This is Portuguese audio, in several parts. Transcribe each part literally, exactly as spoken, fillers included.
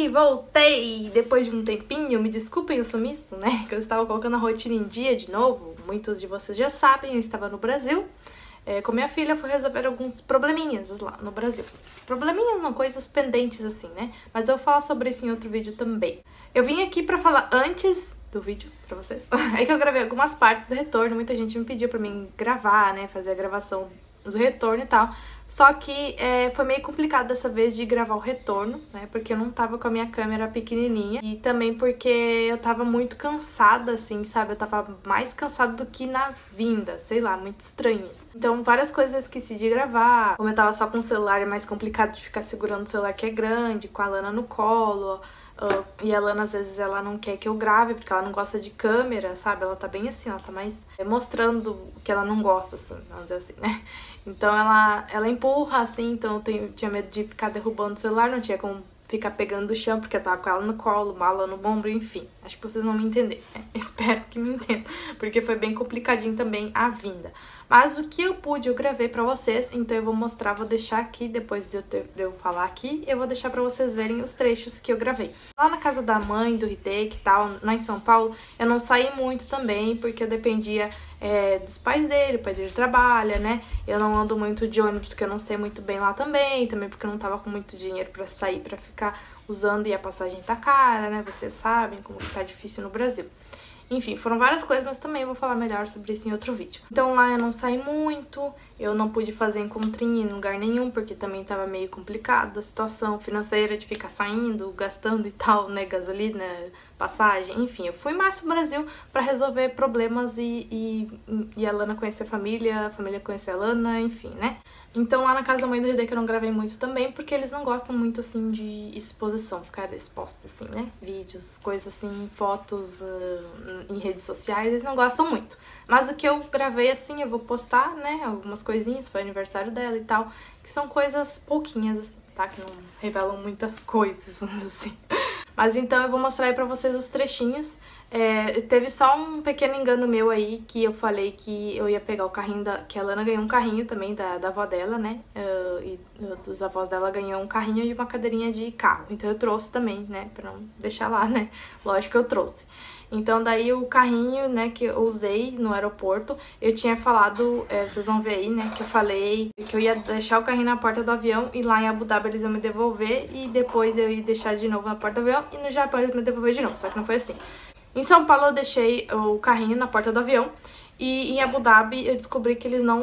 aí, voltei! Depois de um tempinho, me desculpem o sumiço, né? Que eu estava colocando a rotina em dia de novo. Muitos de vocês já sabem, eu estava no Brasil. É, com minha filha, fui resolver alguns probleminhas lá no Brasil. Probleminhas não, coisas pendentes assim, né? Mas eu vou falar sobre isso em outro vídeo também. Eu vim aqui pra falar antes do vídeo pra vocês. É que eu gravei algumas partes do retorno, muita gente me pediu pra mim gravar, né? Fazer a gravação do retorno e tal. Só que é, foi meio complicado dessa vez de gravar o retorno, né? Porque eu não tava com a minha câmera pequenininha. E também porque eu tava muito cansada, assim, sabe? Eu tava mais cansada do que na vinda, sei lá, muito estranho isso. Então, várias coisas eu esqueci de gravar. Como eu tava só com o celular, é mais complicado de ficar segurando o celular que é grande, com a Lana no colo. Uh, e a Lana, às vezes, ela não quer que eu grave, porque ela não gosta de câmera, sabe? Ela tá bem assim, ela tá mais mostrando que ela não gosta, assim, vamos dizer assim, né? Então ela, ela empurra, assim, então eu tenho, tinha medo de ficar derrubando o celular, não tinha como ficar pegando do chão, porque eu tava com ela no colo, mala no ombro, enfim. Acho que vocês não me entenderam, né? Espero que me entendam, porque foi bem complicadinho também a vinda. Mas o que eu pude, eu gravei pra vocês, então eu vou mostrar, vou deixar aqui, depois de eu, ter, de eu falar aqui, eu vou deixar pra vocês verem os trechos que eu gravei. Lá na casa da mãe, do Hideki e tal, lá em São Paulo, eu não saí muito também, porque eu dependia é, dos pais dele, o pai dele trabalha, né? Eu não ando muito de ônibus, porque eu não sei muito bem lá também, também porque eu não tava com muito dinheiro pra sair, pra ficar usando, e a passagem tá cara, né? Vocês sabem como que tá difícil no Brasil. Enfim, foram várias coisas, mas também eu vou falar melhor sobre isso em outro vídeo. Então lá eu não saí muito, eu não pude fazer encontrinho em lugar nenhum, porque também tava meio complicado a situação financeira de ficar saindo, gastando e tal, né, gasolina, passagem, enfim. Eu fui mais pro Brasil pra resolver problemas e, e, e a Lana conhecer a família, a família conhecer a Lana, enfim, né. Então lá na casa da mãe do Hideki eu não gravei muito também, porque eles não gostam muito, assim, de exposição, ficar expostos, assim, né? Vídeos, coisas assim, fotos uh, em redes sociais, eles não gostam muito. Mas o que eu gravei, assim, eu vou postar, né? Algumas coisinhas, foi aniversário dela e tal, que são coisas pouquinhas, assim, tá? Que não revelam muitas coisas, vamos dizer assim. Mas então eu vou mostrar aí pra vocês os trechinhos. É, teve só um pequeno engano meu aí, que eu falei que eu ia pegar o carrinho da... que a Lana ganhou um carrinho também da, da avó dela, né? Uh, e uh, dos avós dela ganhou um carrinho e uma cadeirinha de carro. Então eu trouxe também, né? Pra não deixar lá, né? Lógico que eu trouxe. Então daí o carrinho, né, que eu usei no aeroporto, eu tinha falado, é, vocês vão ver aí, né, que eu falei que eu ia deixar o carrinho na porta do avião e lá em Abu Dhabi eles iam me devolver e depois eu ia deixar de novo na porta do avião e no Japão eles me devolver de novo, só que não foi assim. Em São Paulo eu deixei o carrinho na porta do avião e em Abu Dhabi eu descobri que eles não,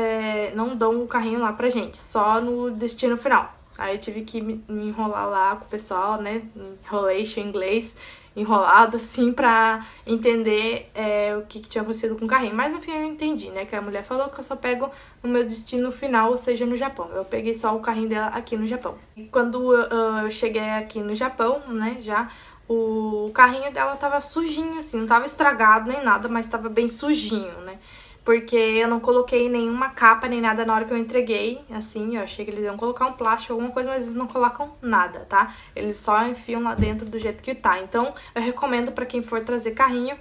é, não dão o carrinho lá pra gente, só no destino final. Aí eu tive que me enrolar lá com o pessoal, né, enrolation em inglês, enrolado assim pra entender é, o que, que tinha acontecido com o carrinho. Mas no fim eu entendi, né, que a mulher falou que eu só pego no meu destino final, ou seja, no Japão. Eu peguei só o carrinho dela aqui no Japão. E quando uh, eu cheguei aqui no Japão, né, já... o carrinho dela tava sujinho, assim, não tava estragado nem nada, mas tava bem sujinho, né? Porque eu não coloquei nenhuma capa nem nada na hora que eu entreguei, assim, eu achei que eles iam colocar um plástico, alguma coisa, mas eles não colocam nada, tá? Eles só enfiam lá dentro do jeito que tá. Então, eu recomendo pra quem for trazer carrinho,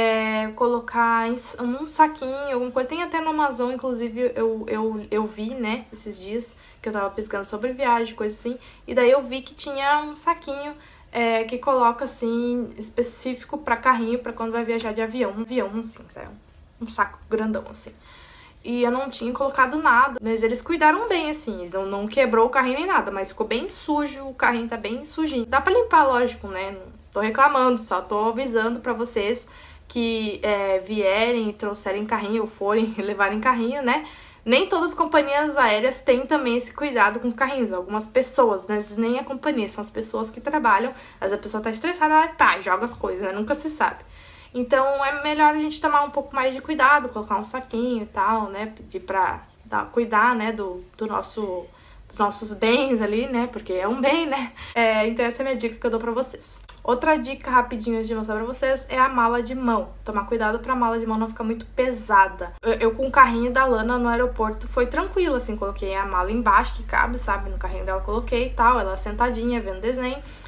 é, colocar em um saquinho, alguma coisa. Tem até no Amazon, inclusive, eu, eu, eu vi, né, esses dias, que eu tava pesquisando sobre viagem, coisa assim, e daí eu vi que tinha um saquinho É, que coloca, assim, específico pra carrinho, pra quando vai viajar de avião. Um avião, assim, sabe? Um saco grandão, assim. E eu não tinha colocado nada, mas eles cuidaram bem, assim, não, não quebrou o carrinho nem nada, mas ficou bem sujo, o carrinho tá bem sujinho. Dá pra limpar, lógico, né? Não tô reclamando, só tô avisando pra vocês que é, vierem e trouxerem carrinho, ou forem levarem carrinho, né? Nem todas as companhias aéreas têm também esse cuidado com os carrinhos. Algumas pessoas, né? Às vezes nem a companhia, são as pessoas que trabalham. Às vezes a pessoa tá estressada, ela pá, joga as coisas, né? Nunca se sabe. Então é melhor a gente tomar um pouco mais de cuidado, colocar um saquinho e tal, né? Pedir pra dar, cuidar, né, do, do nosso... nossos bens ali, né, porque é um bem, né, é, então essa é a minha dica que eu dou pra vocês. Outra dica rapidinho de mostrar pra vocês é a mala de mão. Tomar cuidado pra mala de mão não ficar muito pesada. Eu, eu com o carrinho da Lana no aeroporto foi tranquilo, assim, coloquei a mala embaixo que cabe, sabe, no carrinho dela coloquei e tal, ela sentadinha vendo desenho.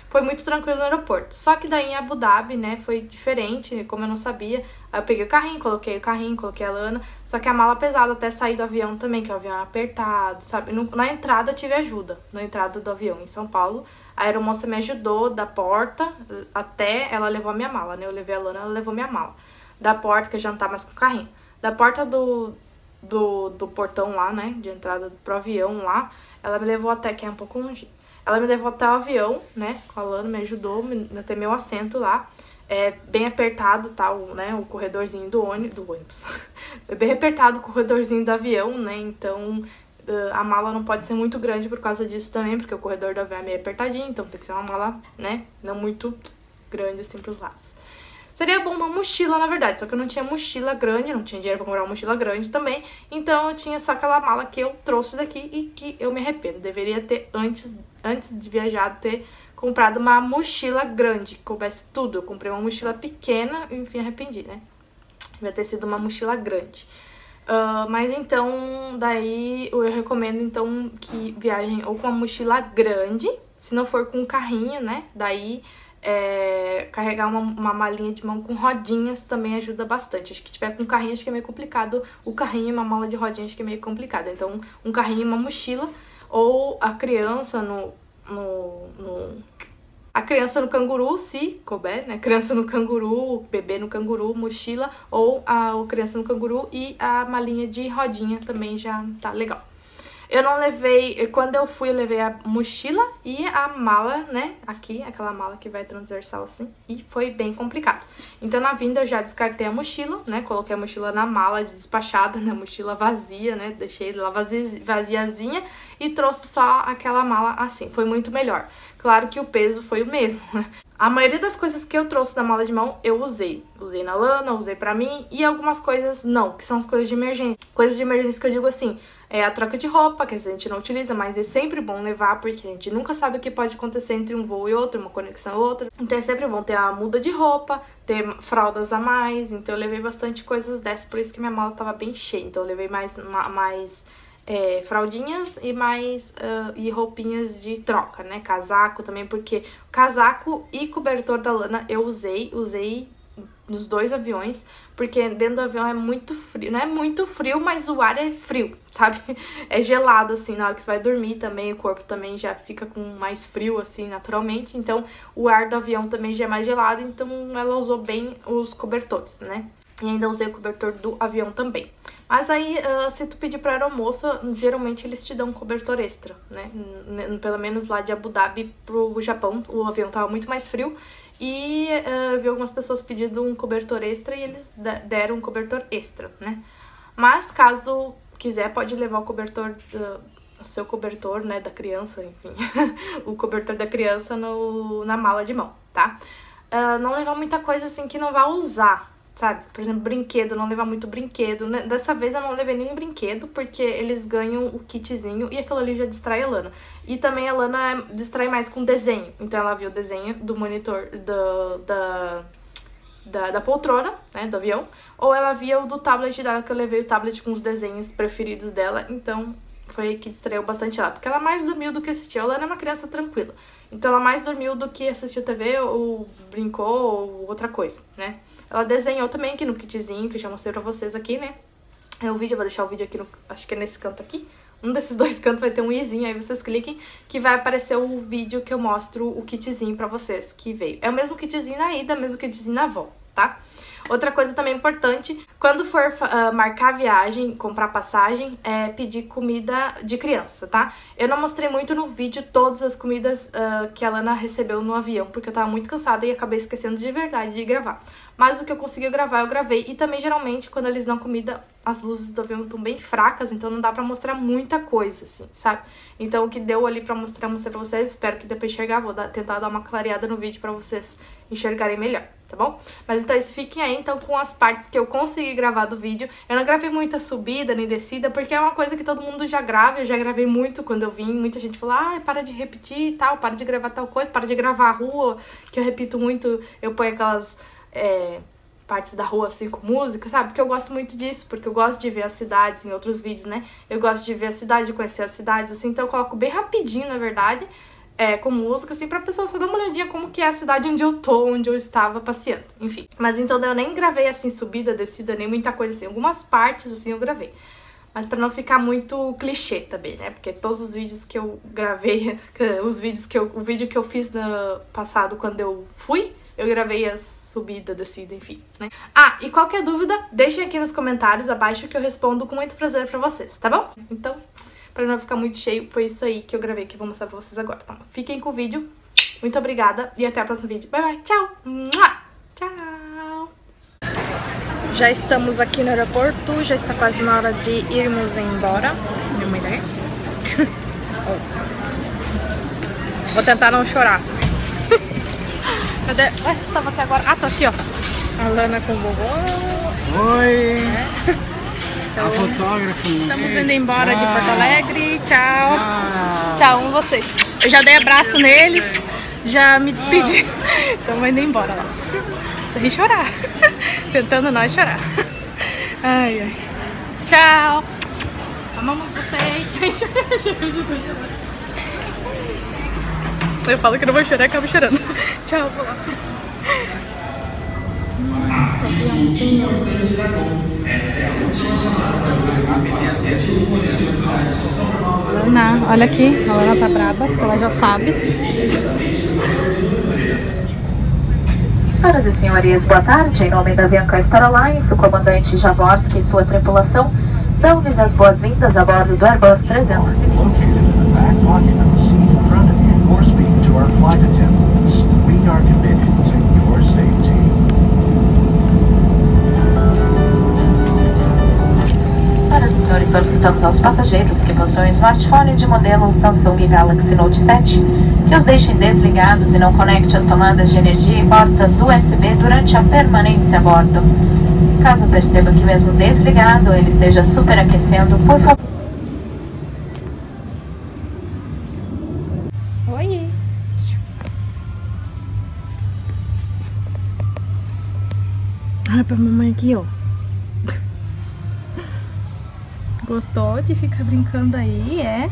foi muito tranquilo no aeroporto. Só que daí em Abu Dhabi, né, foi diferente, como eu não sabia. Aí eu peguei o carrinho, coloquei o carrinho, coloquei a Lana, só que a mala pesada até sair do avião também, que o avião é apertado, sabe? No, na entrada eu tive ajuda, na entrada do avião em São Paulo. A aeromoça me ajudou da porta até ela levou a minha mala, né? Eu levei a Lana, ela levou minha mala. Da porta, que eu já não tava mais com o carrinho. Da porta do, do, do portão lá, né, de entrada pro avião lá, ela me levou até, que é um pouco longe. Ela me levou até o avião, né, com a Lana, me ajudou até meu assento lá. É bem apertado, tá, o, né, o corredorzinho do ônibus, do ônibus. É bem apertado o corredorzinho do avião, né, então a mala não pode ser muito grande por causa disso também, porque o corredor do avião é meio apertadinho, então tem que ser uma mala, né, não muito grande assim pros lados. Seria bom uma mochila, na verdade, só que eu não tinha mochila grande, não tinha dinheiro pra comprar uma mochila grande também, então eu tinha só aquela mala que eu trouxe daqui e que eu me arrependo. Deveria ter, antes, antes de viajar, ter comprado uma mochila grande, que coubesse tudo. Eu comprei uma mochila pequena e, enfim, arrependi, né? Devia ter sido uma mochila grande. Uh, mas então, daí eu recomendo então que viajem ou com uma mochila grande, se não for com um carrinho, né? Daí é, carregar uma, uma malinha de mão com rodinhas também ajuda bastante. Acho que tiver com carrinho, acho que é meio complicado. O carrinho e uma mala de rodinha, acho que é meio complicado. Então, um carrinho e uma mochila, ou a criança no... no, no a criança no canguru, se couber, né? Criança no canguru, bebê no canguru, mochila, ou a, a criança no canguru e a malinha de rodinha também já tá legal. Eu não levei, quando eu fui, eu levei a mochila e a mala, né, aqui, aquela mala que vai transversal assim, e foi bem complicado. Então, na vinda, eu já descartei a mochila, né, coloquei a mochila na mala despachada, né, mochila vazia, né, deixei ela vazia, vaziazinha e trouxe só aquela mala assim, foi muito melhor. Claro que o peso foi o mesmo, né. A maioria das coisas que eu trouxe da mala de mão, eu usei. Usei na Lana, usei pra mim, e algumas coisas não, que são as coisas de emergência. Coisas de emergência que eu digo assim, é a troca de roupa, que a gente não utiliza, mas é sempre bom levar, porque a gente nunca sabe o que pode acontecer entre um voo e outro, uma conexão e outra. Então é sempre bom ter a muda de roupa, ter fraldas a mais, então eu levei bastante coisas dessas, por isso que minha mala tava bem cheia. Então eu levei mais... mais É, fraldinhas e mais uh, e roupinhas de troca, né? Casaco também, porque casaco e cobertor da Lana eu usei, usei nos dois aviões, porque dentro do avião é muito frio, não é muito frio, mas o ar é frio, sabe? É gelado, assim, na hora que você vai dormir também, o corpo também já fica com mais frio, assim, naturalmente, então o ar do avião também já é mais gelado, então ela usou bem os cobertores, né? E ainda usei o cobertor do avião também. Mas aí, uh, se tu pedir pra aeromoça, geralmente eles te dão um cobertor extra, né? N pelo menos lá de Abu Dhabi pro Japão, o avião tava muito mais frio. E uh, vi algumas pessoas pedindo um cobertor extra e eles deram um cobertor extra, né? Mas caso quiser, pode levar o cobertor, uh, o seu cobertor, né, da criança, enfim. O cobertor da criança no, na mala de mão, tá? Uh, não levar muita coisa assim que não vai usar, sabe? Por exemplo, brinquedo, não levar muito brinquedo. Dessa vez eu não levei nenhum brinquedo, porque eles ganham o kitzinho e aquilo ali já distrai a Lana. E também a Lana distrai mais com desenho. Então ela viu o desenho do monitor do, da, da, da poltrona, né, do avião. Ou ela via o do tablet dela, que eu levei o tablet com os desenhos preferidos dela. Então foi que distraiu bastante ela. Porque ela mais dormiu do que assistiu. A Lana é uma criança tranquila. Então ela mais dormiu do que assistiu T V ou brincou ou outra coisa, né? Ela desenhou também aqui no kitzinho, que eu já mostrei pra vocês aqui, né? É o vídeo, eu vou deixar o vídeo aqui, no, acho que é nesse canto aqui. Um desses dois cantos vai ter um izinho, aí vocês cliquem, que vai aparecer o vídeo que eu mostro o kitzinho pra vocês que veio. É o mesmo kitzinho na ida, mesmo kitzinho na volta, tá? Outra coisa também importante, quando for uh, marcar viagem, comprar passagem, é pedir comida de criança, tá? Eu não mostrei muito no vídeo todas as comidas uh, que a Lana recebeu no avião, porque eu tava muito cansada e acabei esquecendo de verdade de gravar. Mas o que eu consegui gravar, eu gravei. E também, geralmente, quando eles dão comida, as luzes do avião estão bem fracas, então não dá pra mostrar muita coisa, assim, sabe? Então, o que deu ali pra mostrar, eu mostrei pra vocês. Espero que dê pra enxergar. Vou dar, tentar dar uma clareada no vídeo pra vocês enxergarem melhor, tá bom? Mas então, isso, fiquem aí, então, com as partes que eu consegui gravar do vídeo. Eu não gravei muita subida nem descida, porque é uma coisa que todo mundo já grava. Eu já gravei muito quando eu vim. Muita gente falou, ah, para de repetir e tal, para de gravar tal coisa, para de gravar a rua, que eu repito muito, eu ponho aquelas... É, partes da rua assim com música, sabe? Porque eu gosto muito disso, porque eu gosto de ver as cidades em outros vídeos, né? Eu gosto de ver a cidade, de conhecer as cidades, assim, então eu coloco bem rapidinho, na verdade, é, com música, assim, pra pessoa só dar uma olhadinha como que é a cidade onde eu tô, onde eu estava passeando, enfim. Mas então eu nem gravei, assim, subida, descida, nem muita coisa assim. Algumas partes, assim, eu gravei. Mas pra não ficar muito clichê também, né? Porque todos os vídeos que eu gravei, os vídeos que eu, o vídeo que eu fiz no passado quando eu fui, eu gravei as subidas, descida, enfim, né? Ah, e qualquer dúvida, deixem aqui nos comentários abaixo que eu respondo com muito prazer pra vocês, tá bom? Então, pra não ficar muito cheio, foi isso aí que eu gravei, que eu vou mostrar pra vocês agora, tá? Fiquem com o vídeo, muito obrigada e até o próximo vídeo. Bye, bye, tchau! Tchau! Já estamos aqui no aeroporto, já está quase na hora de irmos embora. Minha mãe daí. Vou tentar não chorar. Cadê? Ué, você estava até agora? Ah, tô aqui, ó. A Lana com o vovô. Oi! É. Então, a fotógrafa. Estamos indo embora tchau. de Porto Alegre. Tchau. Tchau. Tchau, amo vocês. Eu já dei abraço neles, já me despedi. Então indo embora lá. Sem chorar. Tentando não chorar. Ai, ai. Tchau. Amamos vocês. Eu falo que não vou chorar e acabo chorando. Tchau, vou lá. Lana, olha aqui. A Lana tá braba, porque ela já sabe. Senhoras e senhores, boa tarde. Em nome da Avianca Star Alliance, o comandante Jaworski e sua tripulação dão-lhes as boas-vindas a bordo do Airbus trezentos e vinte. Senhoras e senhores, solicitamos aos passageiros que possuem smartphone de modelo Samsung Galaxy Note sete que os deixem desligados e não conecte as tomadas de energia e portas U S B durante a permanência a bordo. Caso perceba que mesmo desligado ele esteja superaquecendo, por favor... Oi! Olha pra mamãe aqui, ó. Gostou de ficar brincando aí, é?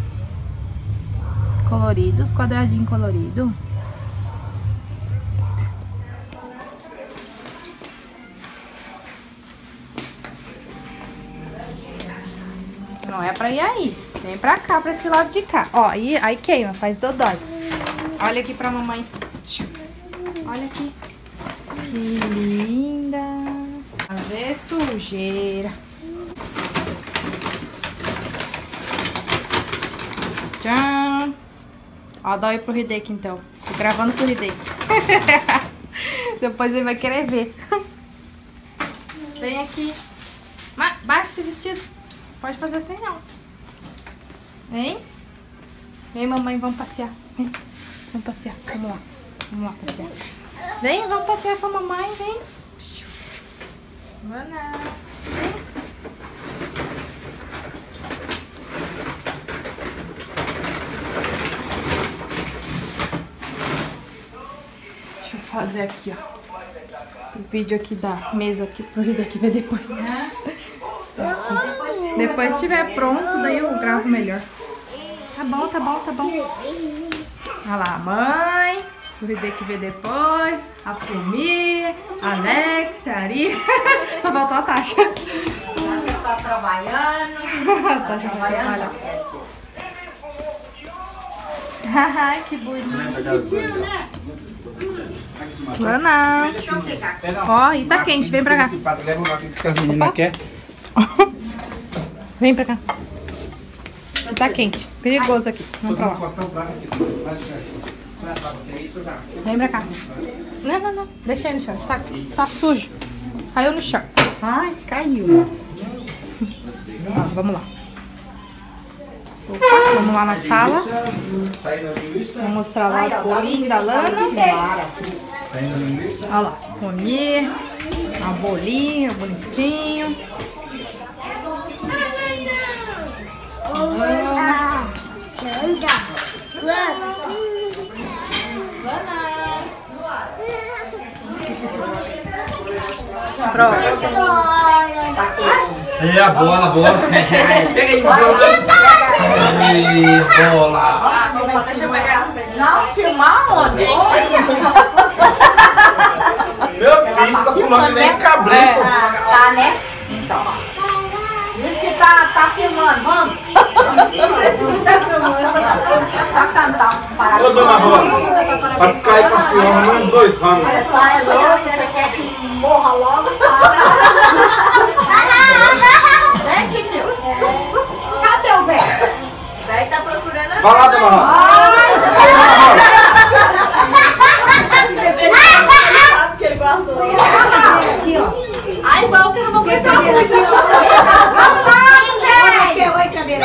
Coloridos, quadradinho colorido. Não é pra ir aí. Vem pra cá, pra esse lado de cá. Ó, aí, aí queima, faz dodói. Olha aqui pra mamãe. Olha aqui. Que linda. Fazer sujeira. Tchau. Ó, dá oi pro Hideki então. Tô gravando pro Hideki. Depois ele vai querer ver. Vem aqui. Ma baixa esse vestido. Pode fazer assim não. Vem. Vem, mamãe, vamos passear. Vem. Vamos passear. Vamos lá. Vamos lá passear. Vem, vamos passear com a mamãe, vem. Vamos lá. Vem. Fazer aqui, ó, o vídeo aqui da mesa aqui pro Hideki ver depois. Depois que estiver pronto, daí eu gravo melhor. Tá bom, tá bom, tá bom. Olha lá, a mãe, o Hideki ver depois, a Fumi, a Alex, a Ari. Só faltou a Tasha. A Tasha tá trabalhando. A Tasha vai trabalhar. Ai, que bonito. Lana. Ó, e tá quente, vem pra cá. Vem pra cá. Tá quente, perigoso aqui. Vamos pra lá. Vem pra cá. Não, não, não. Deixa aí no chão. Tá, tá sujo. Caiu no chão. Ai, caiu. Ó, vamos lá. Opa, vamos lá na sala. Vou mostrar lá o bolinho da Lana. Olha lá, comer. Um bolinho bonitinho. Lana. Pronto. E a bola, a bola. Pega aí, bola. Aí, bola. Deixa eu pegar. Não, filmar onde? Meu filho, você tá pulando nem cabrito. Ah, tá, né? Então. Diz que tá, tá filmando, vamos? Tá filmando. Só cantar um parado. Ô, dona Rosa, pra ficar aí passeando uns dois anos. Essa é louca, você quer que morra logo, sabe? Né, titio? Cadê o velho? O velho tá procurando a... Vai lá, dona Rosa. Sabe que ele guardou. Aqui, ó. Ai, vamos que eu não vou aguentar muito. Vamos lá, velho. Oi, cadeira.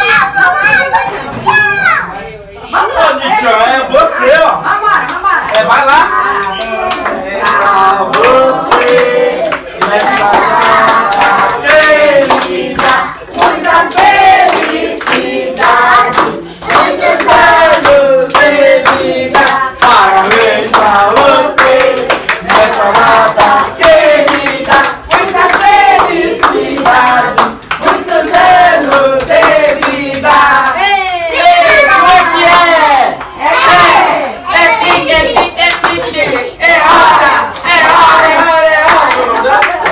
Ô, Tchau, é você, ó. Vambora, vambora. É, vai lá. Pra você, nessa data querida, muitas felicidades, muitos anos de vida. Parabéns pra você, nessa data querida, muitas felicidades, muitos anos de vida. Como é que é? É pique, é pique, é pique. É hora, é hora, é hora, é hora.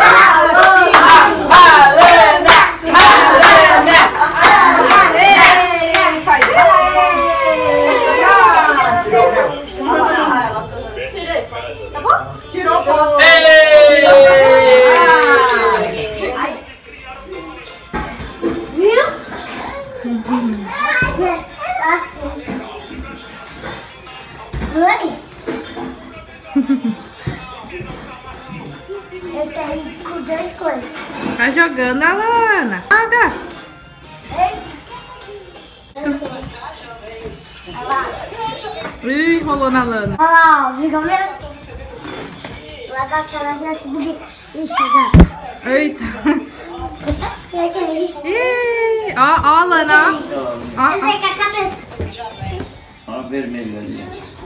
Alana, Alana, Tirou foto. Viu? Mãe? Eu tenho com duas coisas. Tá jogando, Alana. Joga. Ih, rolou na lana. Olha lá, viu mesmo? Larga a cara dessa porque... Ixi, já. Eita. E aí? Ih, ó, ó, Alana, ó. Ó, Eu sei que a cabeça... Olha a vermelha ali.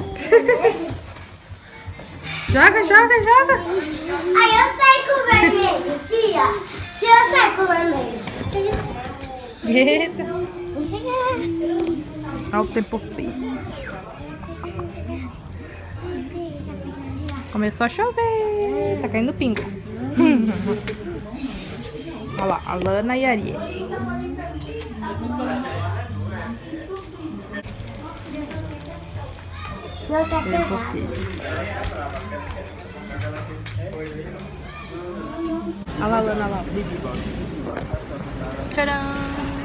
Joga, joga, joga. Aí eu saio com o vermelho, tia. Tia, eu saio com o vermelho. Eita. Olha o tempo feio. Começou a chover. Tá caindo pinga. Olha lá, a Lana e a Ariel. Não tá Tempo ferrado. feio. Olha lá, Lana, olha lá. Tcharam!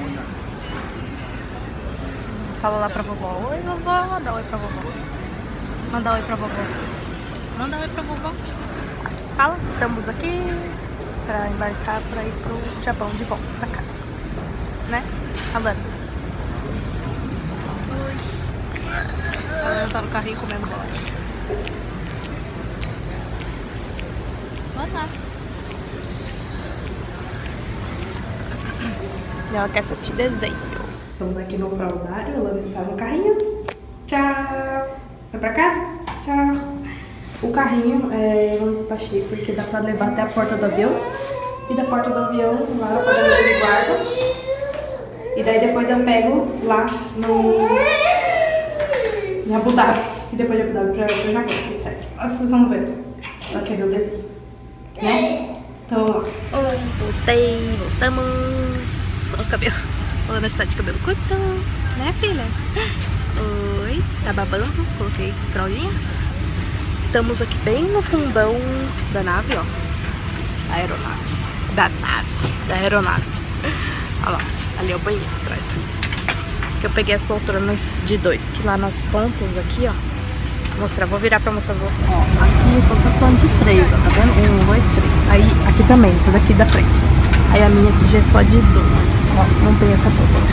Fala lá pra vovó. Oi, vovó. Manda oi pra vovó. Manda oi pra vovó. Manda oi pra vovó. Fala, estamos aqui pra embarcar pra ir pro Japão de volta pra casa. Né? Alana. Oi. A Alana tá no carrinho comendo bola. Boa tarde. E ela quer assistir desenho. Estamos aqui no fraldário, a Lana está no carrinho. Tchau! Vai pra casa? Tchau! O carrinho é, eu despachei porque dá pra levar até a porta do avião. E da porta do avião lá na padaria eles guardam. E daí depois eu pego lá no... em Abu Dhabi. E depois de Abu Dhabi pra, pra Japão, etcétera. Vocês vão ver. Ela quer ver o desenho. Né? Então, ó. Oi, voltei, voltamos. Olha o cabelo. A Ana está de cabelo curto, né, filha? Oi, tá babando, coloquei fraldinha. Estamos aqui bem no fundão da nave, ó. Da aeronave. Da nave, da aeronave. Olha lá, ali é o banheiro atrás. Que eu peguei as poltronas de dois, que lá nas pontas aqui, ó. Vou mostrar, vou virar pra mostrar pra vocês. Ó, aqui eu tô passando de três, ó, tá vendo? Um, dois, três. Aí, aqui também, tudo aqui da frente. Aí a minha aqui já é só de dois. Ó, não tem essa poltrona.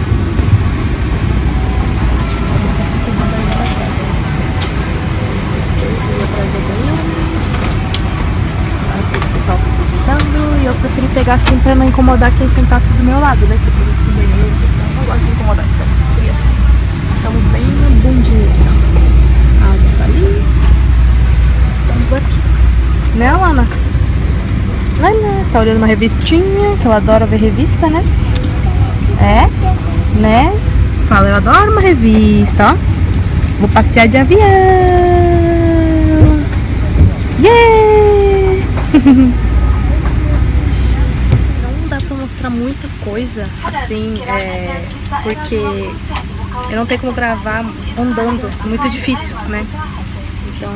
Aqui o pessoal tá se sentando e eu preferi pegar assim pra não incomodar quem sentasse do meu lado, né? Se eu fosse no banheiro, eu não gosto de incomodar, então queria assim. Estamos bem na bundinha aqui, ó. A asa está ali. Estamos aqui. Né, Lana? Lana, você tá olhando uma revistinha, que ela adora ver revista, né? É? Né? Fala, eu adoro uma revista, ó. Vou passear de avião! Yeah! Não dá pra mostrar muita coisa, assim, é, porque eu não tenho como gravar andando, é muito difícil, né? Então,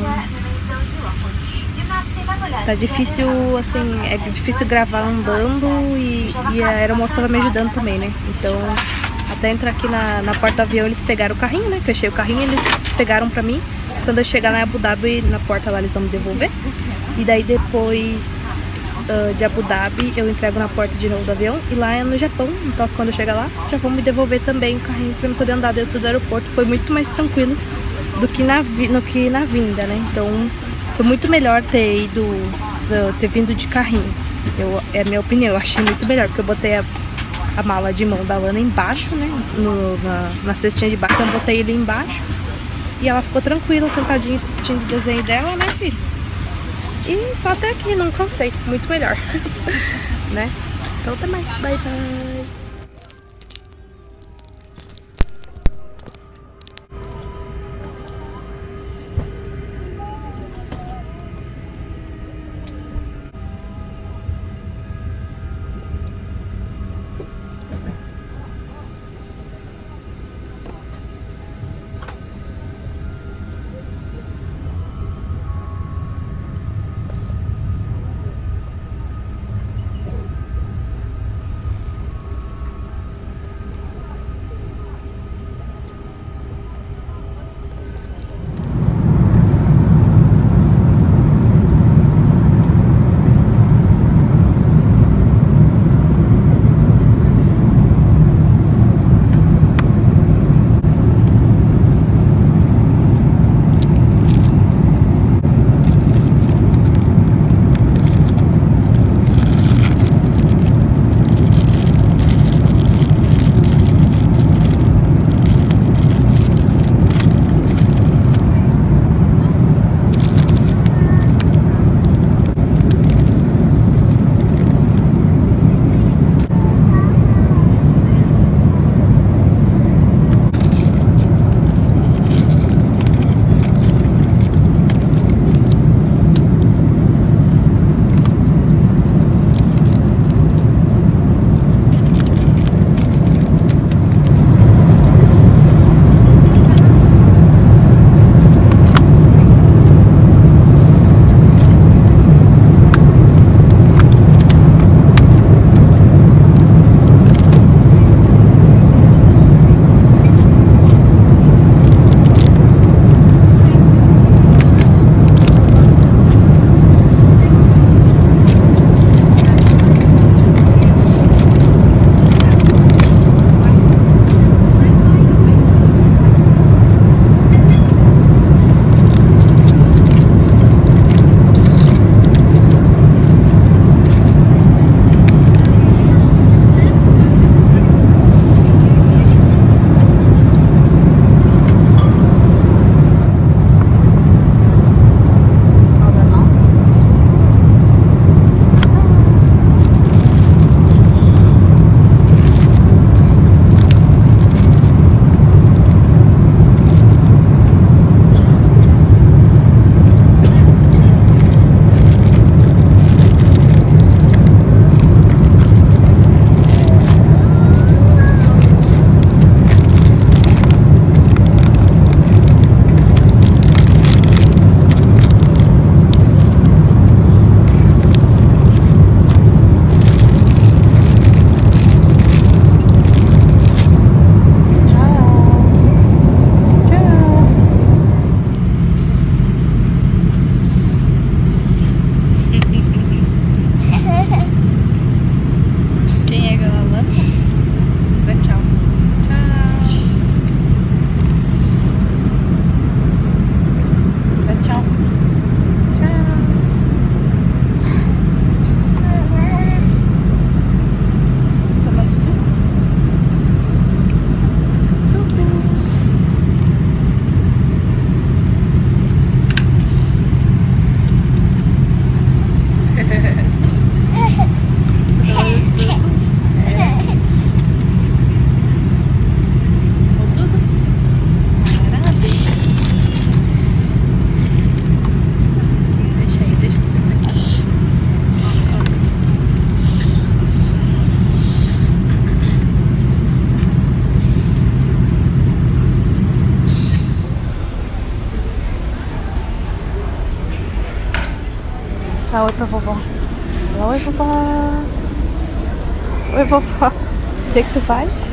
tá difícil, assim, é difícil gravar andando e, e a aeromoça tava me ajudando também, né? Então, até entrar aqui na, na porta do avião, eles pegaram o carrinho, né? Fechei o carrinho, eles pegaram pra mim. Quando eu chegar lá em Abu Dhabi, na porta lá, eles vão me devolver. E daí depois uh, de Abu Dhabi, eu entrego na porta de novo do avião. E lá é no Japão, então quando eu chegar lá, já vão me devolver também o carrinho pra eu poder andar dentro do aeroporto. Foi muito mais tranquilo do que na, vi no que na vinda, né? Então, foi muito melhor ter ido, uh, ter vindo de carrinho. Eu, é a minha opinião, eu achei muito melhor, porque eu botei a, a mala de mão da Lana embaixo, né? No, na, na cestinha de baixo, então eu botei ele embaixo. E ela ficou tranquila, sentadinha, assistindo o desenho dela, né, filho? E só até aqui, não cansei. Muito melhor. Né? Então até mais. Bye, bye. Dá oi pra vovó. Dá oi, vovó. Oi, vovó. O que que tu faz?